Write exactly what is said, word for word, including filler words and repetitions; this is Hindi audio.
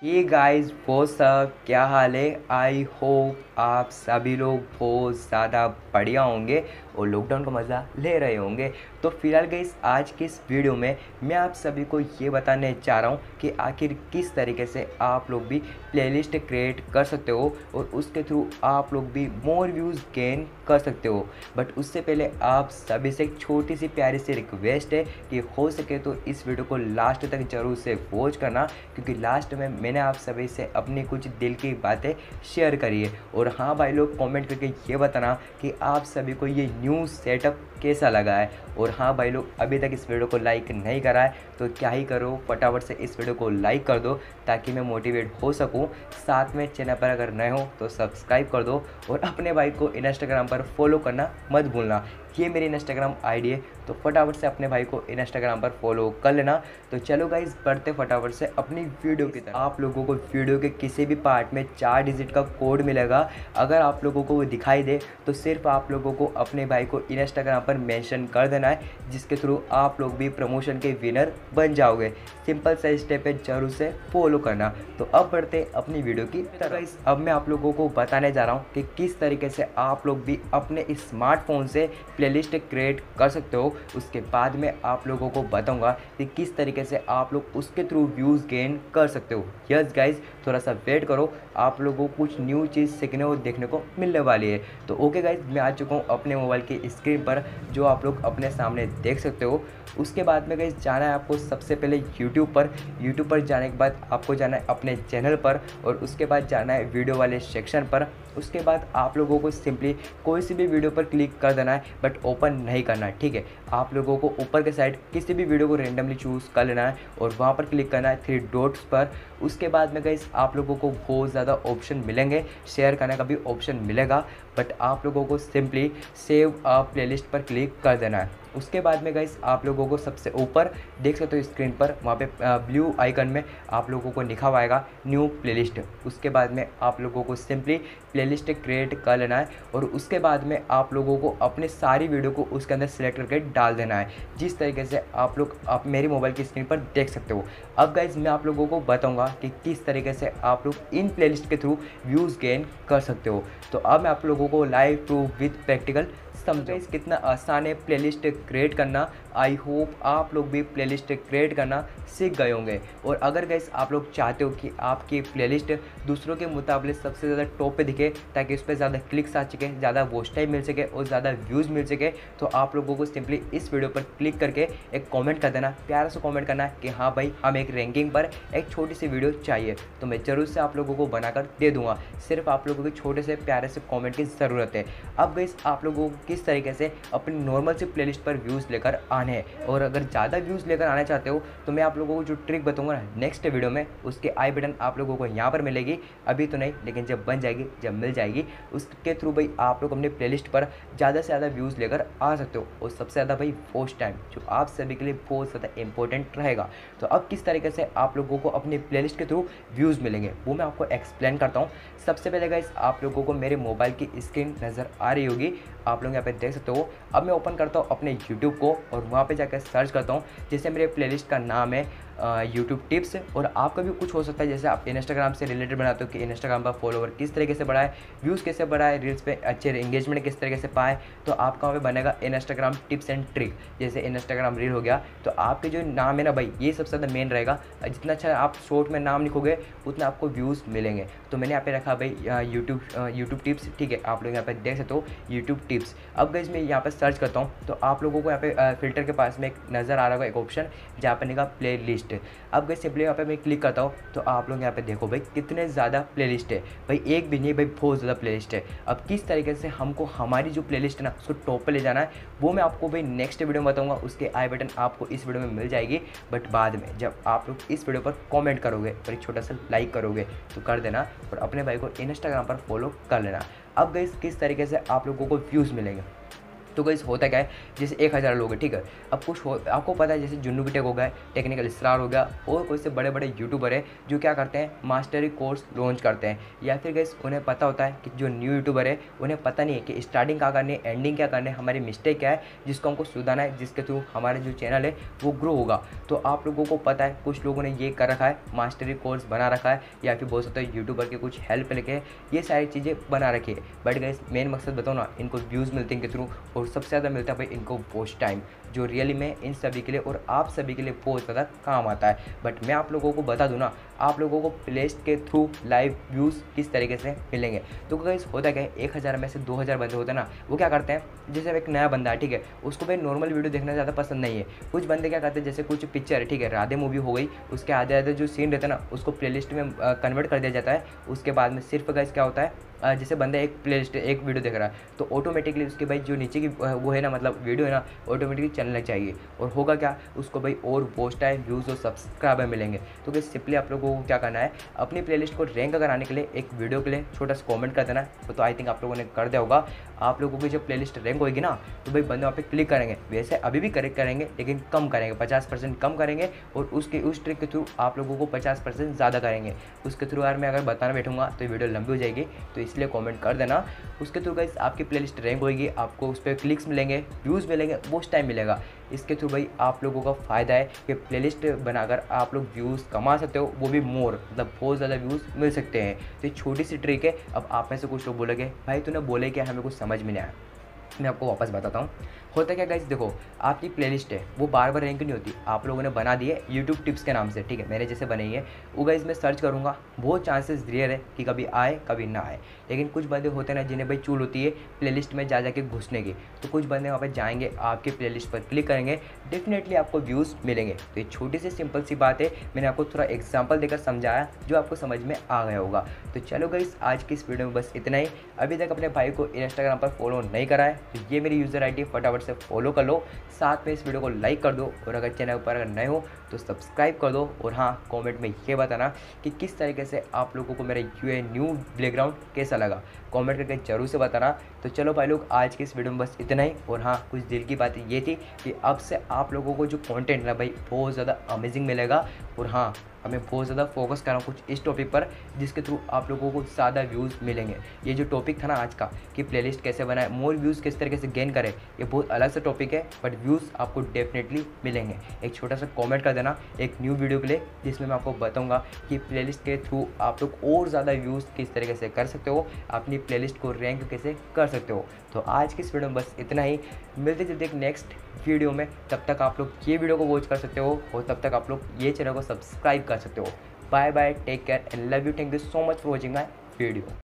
हे गाइस वो सब क्या हाल है। आई होप आप सभी लोग बहुत ज़्यादा बढ़िया होंगे और लॉकडाउन का मज़ा ले रहे होंगे। तो फिलहाल गाइस आज की इस वीडियो में मैं आप सभी को ये बताने चाह रहा हूँ कि आखिर किस तरीके से आप लोग भी प्लेलिस्ट क्रिएट कर सकते हो और उसके थ्रू आप लोग भी मोर व्यूज़ गेन कर सकते हो। बट उससे पहले आप सभी से एक छोटी सी प्यारी सी रिक्वेस्ट है कि हो सके तो इस वीडियो को लास्ट तक जरूर से वॉच करना, क्योंकि लास्ट में मैंने आप सभी से अपनी कुछ दिल की बातें शेयर करी है। और हाँ भाई लोग कमेंट करके ये बताना कि आप सभी को ये न्यू सेटअप कैसा लगा है। और हाँ भाई लोग अभी तक इस वीडियो को लाइक नहीं करा है तो क्या ही करो, फटाफट से इस वीडियो को लाइक कर दो ताकि मैं मोटिवेट हो सकूं। साथ में चैनल पर अगर नए हो तो सब्सक्राइब कर दो और अपने भाई को इंस्टाग्राम पर फॉलो करना मत भूलना। ये मेरी इंस्टाग्राम आईडी है तो फटाफट से अपने भाई को इंस्टाग्राम पर फॉलो कर लेना। तो चलो गाइस बढ़ते फटाफट से अपनी वीडियो की तरफ। आप लोगों को वीडियो के किसी भी पार्ट में चार डिजिट का कोड मिलेगा। अगर आप लोगों को वो दिखाई दे तो सिर्फ आप लोगों को अपने भाई को इंस्टाग्राम पर मेंशन कर देना है, जिसके थ्रू आप लोग भी प्रमोशन के विनर बन जाओगे। सिंपल सा स्टेप है, जरूर से फॉलो करना। तो अब बढ़ते अपनी वीडियो की तरफ। अब मैं आप लोगों को बताने जा रहा हूँ कि किस तरीके से आप लोग भी अपने स्मार्टफोन से प्लेलिस्ट क्रिएट कर सकते हो। उसके बाद में आप लोगों को बताऊंगा कि किस तरीके से आप लोग उसके थ्रू व्यूज़ गेन कर सकते हो। यस गाइज थोड़ा सा वेट करो, आप लोगों को कुछ न्यू चीज़ सीखने और देखने को मिलने वाली है। तो ओके गाइज मैं आ चुका हूँ अपने मोबाइल की स्क्रीन पर, जो आप लोग अपने सामने देख सकते हो। उसके बाद में गाइज जाना है आपको सबसे पहले यूट्यूब पर। यूट्यूब पर जाने के बाद आपको जाना है अपने चैनल पर और उसके बाद जाना है वीडियो वाले सेक्शन पर। उसके बाद आप लोगों को सिंपली कोई सी भी वीडियो पर क्लिक कर देना है, बट ओपन नहीं करना है, ठीक है। आप लोगों को ऊपर के साइड किसी भी वीडियो को रेंडमली चूज़ कर लेना है और वहाँ पर क्लिक करना है थ्री डॉट्स पर। उसके बाद में गाइस आप लोगों को बहुत ज़्यादा ऑप्शन मिलेंगे, शेयर करने का भी ऑप्शन मिलेगा, बट आप लोगों को सिंपली सेव अ प्लेलिस्ट पर क्लिक कर देना है। उसके बाद में गाइस आप लोगों को सबसे ऊपर देख सकते हो स्क्रीन पर, वहाँ पे ब्लू आइकन में आप लोगों को लिखा हुआ आएगा न्यू प्लेलिस्ट। उसके बाद में आप लोगों को सिंपली प्लेलिस्ट क्रिएट कर लेना है और उसके बाद में आप लोगों को अपने सारी वीडियो को उसके अंदर सेलेक्ट करके डाल देना है, जिस तरीके से आप लोग आप मेरी मोबाइल की स्क्रीन पर देख सकते हो। अब गाइज मैं आप लोगों को बताऊंगा कि किस तरीके से आप लोग इन प्लेलिस्ट के थ्रू व्यूज़ गेन कर सकते हो। तो अब मैं आप लोगों को लाइव प्रूफ विद प्रैक्टिकल समझो कितना आसान है प्लेलिस्ट क्रिएट करना। आई होप आप लोग भी प्लेलिस्ट क्रिएट करना सीख गए होंगे। और अगर गाइस आप लोग चाहते हो कि आपकी प्लेलिस्ट दूसरों के मुकाबले सबसे ज़्यादा टॉप पे दिखे, ताकि उस पर ज़्यादा क्लिक्स आ सके, ज़्यादा वॉच टाइम मिल सके और ज़्यादा व्यूज़ मिल सके, तो आप लोगों को सिंपली इस वीडियो पर क्लिक करके एक कॉमेंट कर देना, प्यारा सा कॉमेंट करना है कि हाँ भाई हम एक रैंकिंग पर एक छोटी सी वीडियो चाहिए, तो मैं ज़रूर से आप लोगों को बनाकर दे दूँगा। सिर्फ आप लोगों के छोटे से प्यारे से कॉमेंट की ज़रूरत है। अब गाइस आप लोगों को किस तरीके से अपनी नॉर्मल से प्लेलिस्ट पर व्यूज़ लेकर आने हैं, और अगर ज़्यादा व्यूज़ लेकर आना चाहते हो तो मैं आप लोगों को जो ट्रिक बताऊंगा ना नेक्स्ट वीडियो में, उसके आई बटन आप लोगों को यहाँ पर मिलेगी। अभी तो नहीं, लेकिन जब बन जाएगी, जब मिल जाएगी, उसके थ्रू भाई आप लोग अपने प्लेलिस्ट पर ज़्यादा से ज़्यादा व्यूज़ लेकर आ सकते हो। और सबसे ज़्यादा भाई वॉच टाइम, जो आप सभी के लिए बहुत ज़्यादा इंपॉर्टेंट रहेगा। तो अब किस तरीके से आप लोगों को अपनी प्लेलिस्ट के थ्रू व्यूज़ मिलेंगे वो मैं आपको एक्सप्लेन करता हूँ। सबसे पहले गाइस आप लोगों को मेरे मोबाइल की स्क्रीन नज़र आ रही होगी, आप लोग यहाँ पे देख सकते हो। अब मैं ओपन करता हूँ अपने यूट्यूब को और वहाँ पे जाकर सर्च करता हूँ, जैसे मेरे प्लेलिस्ट का नाम है यूट्यूब टिप्स। और आपका भी कुछ हो सकता है, जैसे आप इंस्टाग्राम से रिलेटेड बनाते हो कि इंस्टाग्राम पर फॉलोवर किस तरीके से बढ़ाए, व्यूज़ कैसे बढ़ाए, रील्स पे अच्छे एंगेजमेंट किस तरीके से पाए, तो आपका वहाँ पे बनेगा इंस्टाग्राम टिप्स एंड ट्रिक। जैसे इंस्टाग्राम रील हो गया, तो आपके जो नाम है ना भाई, ये सबसे ज़्यादा मेन रहेगा। जितना अच्छा आप शॉर्ट में नाम लिखोगे उतना आपको व्यूज़ मिलेंगे। तो मैंने यहाँ पे रखा भाई यूट्यूब यूट्यूब टिप्स, ठीक है। आप लोग यहाँ पे देख सकते हो यूट्यूब टिप्स। अब गाइस मैं यहाँ पे सर्च करता हूँ तो आप लोगों को यहाँ पे फिल्टर के पास में एक नज़र आ रहा होगा एक ऑप्शन जहाँ पे लिखा प्ले लिस्ट। अब गाइस सिंपली यहाँ पे मैं क्लिक करता हूँ तो आप लोग यहाँ पे देखो भाई कितने ज़्यादा प्लेलिस्ट है। भाई एक भी नहीं भाई, बहुत ज़्यादा प्लेलिस्ट है। अब किस तरीके से हमको हमारी जो प्लेलिस्ट है ना उसको टॉप पे ले जाना है वो मैं आपको भाई नेक्स्ट वीडियो में बताऊँगा। उसके आई बटन आपको इस वीडियो में मिल जाएगी, बट बाद में जब आप लोग इस वीडियो पर कॉमेंट करोगे और एक छोटा सा लाइक करोगे तो कर देना, और अपने भाई को इंस्टाग्राम पर फॉलो कर लेना। अब गाइस किस तरीके से आप लोगों को व्यूज़ मिलेंगे तो गाइस होता क्या है, जैसे एक हज़ार लोग हैं, ठीक है। अब कुछ हो, आपको पता है जैसे जुन्नू बीटेक हो गया, टेक्निकल स्टार हो गया, और कोई से बड़े बड़े यूट्यूबर है जो क्या करते हैं, मास्टरी कोर्स लॉन्च करते हैं। या फिर गाइस उन्हें पता होता है कि जो न्यू यूट्यूबर है उन्हें पता नहीं है कि स्टार्टिंग क्या करनी है, एंडिंग क्या करनी है, हमारी मिस्टेक क्या है जिसको हमको सुधारना है, जिसके थ्रू हमारे जो चैनल है वो ग्रो होगा। तो आप लोगों को पता है कुछ लोगों ने ये कर रखा है, मास्टरी कोर्स बना रखा है, या फिर बहुत सारे यूट्यूबर के कुछ हेल्प लेके ये सारी चीज़ें बना रखी है। बट गाइस मेन मकसद बताओ ना, इनको व्यूज़ मिलते हैं के थ्रू, और सबसे ज़्यादा मिलता है भाई इनको वॉच टाइम, जो रियली में इन सभी के लिए और आप सभी के लिए बहुत ज़्यादा काम आता है। बट मैं आप लोगों को बता दूं ना, आप लोगों को प्लेलिस्ट के थ्रू लाइव व्यूज़ किस तरीके से मिलेंगे। तो गाइस होता क्या है, एक हज़ार में से दो हज़ार बंदे होते हैं ना, वो क्या करते हैं, जैसे एक नया बंदा है, ठीक है, उसको भाई नॉर्मल वीडियो देखना ज़्यादा पसंद नहीं है। कुछ बंदे क्या करते हैं, जैसे कुछ पिक्चर है, ठीक है, राधे मूवी हो गई, उसके आधे आधे जो सीन रहता है ना उसको प्लेलिस्ट में कन्वर्ट कर दिया जाता है। उसके बाद में सिर्फ गाइस क्या होता है, जैसे बंदा एक प्लेलिस्ट एक वीडियो देख रहा है तो ऑटोमेटिकली उसके भाई जो नीचे की वो है ना, मतलब वीडियो है ना, ऑटोमेटिकली चलने लग जाएगी। और होगा क्या, उसको भाई और वॉच टाइम, व्यूज़ और सब्सक्राइबर मिलेंगे। तो भाई सिंपली आप लोगों को क्या करना है, अपनी प्लेलिस्ट को रैंक कराने के लिए एक वीडियो के लिए छोटा सा कमेंट कर देना है। तो आई थिंक आप लोगों ने कर दिया होगा। आप लोगों की जब प्लेलिस्ट रैंक होगी ना, तो भाई बंदे वहाँ पे क्लिक करेंगे। वैसे अभी भी करेक्ट करेंगे लेकिन कम करेंगे, पचास परसेंट कम करेंगे, और उसके उस ट्रिक के थ्रू आप लोगों को पचास परसेंट ज़्यादा करेंगे। उसके थ्रू यार मैं अगर बताना बैठूंगा तो वीडियो लंबी हो जाएगी, तो इसलिए कमेंट कर देना। उसके थ्रू गाइस आपकी प्लेलिस्ट रैंक होगी, आपको उस पर क्लिक्स मिलेंगे, व्यूज़ मिलेंगे, वॉच टाइम मिलेगा। इसके थ्रू भाई आप लोगों का फ़ायदा है कि प्लेलिस्ट बनाकर आप लोग व्यूज़ कमा सकते हो, वो भी मोर, मतलब बहुत ज़्यादा व्यूज़ मिल सकते हैं। तो ये छोटी सी ट्रिक है। अब आप में से कुछ लोग बोलेंगे भाई तूने बोले क्या, हमें कुछ समझ में नहीं आया। मैं आपको वापस बताता हूँ। होता क्या गाइस, देखो आपकी प्लेलिस्ट है वो बार बार रैंक नहीं होती, आप लोगों ने बना दी है यूट्यूब टिप्स के नाम से, ठीक है, मैंने जैसे बनाई है वो गाइस मैं सर्च करूँगा, बहुत चांसेस रियर है कि कभी आए कभी ना आए। लेकिन कुछ बंदे होते हैं ना जिन्हें भाई चूल होती है प्लेलिस्ट में जा जाके घुसने की, तो कुछ बंदे वहाँ पर जाएंगे, आपके प्लेलिस्ट पर क्लिक करेंगे, डेफिनेटली आपको व्यूज़ मिलेंगे। तो ये छोटी सी सिंपल सी बात है, मैंने आपको थोड़ा एग्जाम्पल देकर समझाया जो आपको समझ में आ गया होगा। तो चलो गाइस आज की इस वीडियो में बस इतना ही। अभी तक अपने भाई को इंस्टाग्राम पर फॉलो नहीं करा है तो ये मेरी यूज़र आई डी फटाफट से फॉलो कर लो, साथ में इस वीडियो को लाइक कर दो, और अगर चैनल पर अगर नए हो तो सब्सक्राइब कर दो। और हाँ, कमेंट में ये बताना कि किस तरीके से आप लोगों को मेरा यू न्यू प्लेग्राउंड कैसा लगा, कमेंट करके जरूर से बताना। तो चलो भाई लोग आज की इस वीडियो में बस इतना ही। और हाँ, कुछ दिल की बात ये थी कि अब से आप लोगों को जो कंटेंट ना भाई बहुत ज़्यादा अमेजिंग मिलेगा। और हाँ, हमें बहुत ज़्यादा फोकस कर रहा हूँ कुछ इस टॉपिक पर जिसके थ्रू आप लोगों को ज़्यादा व्यूज़ मिलेंगे। ये जो टॉपिक था ना आज का कि प्लेलिस्ट कैसे बनाए, मोर व्यूज़ किस तरीके से गेन करें, ये बहुत अलग सा टॉपिक है, बट व्यूज़ आपको डेफिनेटली मिलेंगे। एक छोटा सा कमेंट कर देना एक न्यू वीडियो के लिए, जिसमें मैं आपको बताऊंगा कि प्लेलिस्ट के थ्रू आप लोग और ज़्यादा व्यूज़ किस तरीके से कर सकते हो, अपनी प्लेलिस्ट को रैंक कैसे कर सकते हो। तो आज की इस वीडियो में बस इतना ही, मिलते जुलते एक नेक्स्ट वीडियो में। तब तक आप लोग ये वीडियो को वॉच कर सकते हो, और तब तक आप लोग ये चैनल को सब्सक्राइब कर सकते हो। Bye bye, take care and love you, thank you so much for watching my video.